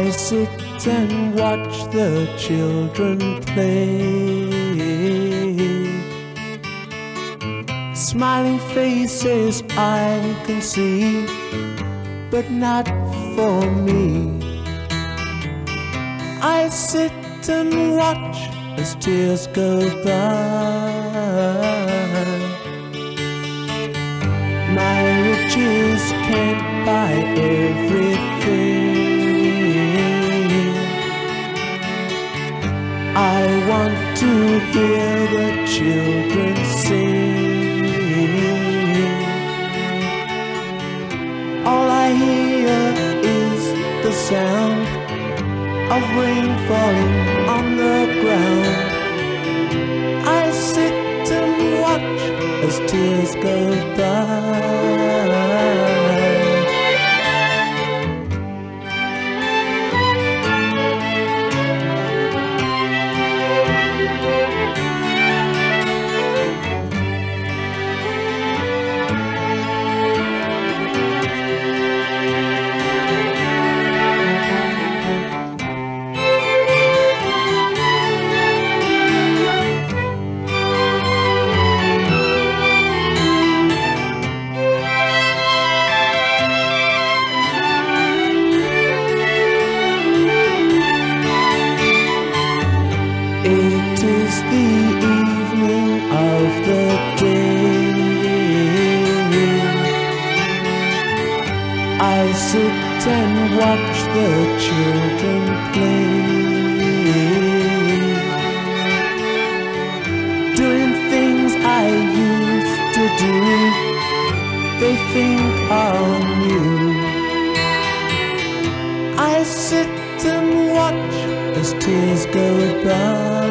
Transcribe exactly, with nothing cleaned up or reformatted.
I sit and watch the children play. Smiling faces I can see, but not for me. I sit and watch as tears go by. My riches can't buy everything. I want to hear the children sing. All I hear is the sound of rain falling on the ground. I sit and watch as tears go by. It is the evening of the day. I sit and watch the children play, doing things I used to do. They think are new. I sit and watch as tears go by.